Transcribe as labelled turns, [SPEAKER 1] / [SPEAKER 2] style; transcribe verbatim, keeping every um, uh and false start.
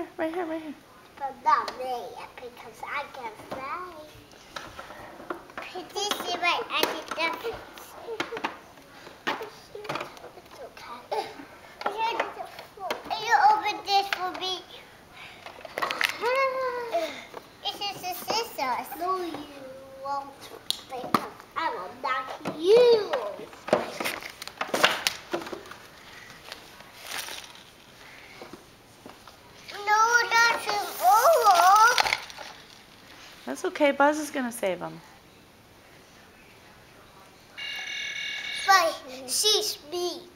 [SPEAKER 1] here, right here, right here.
[SPEAKER 2] But not me, because I can fly. Could you see my anti-difference? It's okay. Can you open this for me? This is the scissors. No, you won't. Because I will knock you. No, that's an old.
[SPEAKER 1] That's okay. Buzz is going to save him.
[SPEAKER 2] But she's me.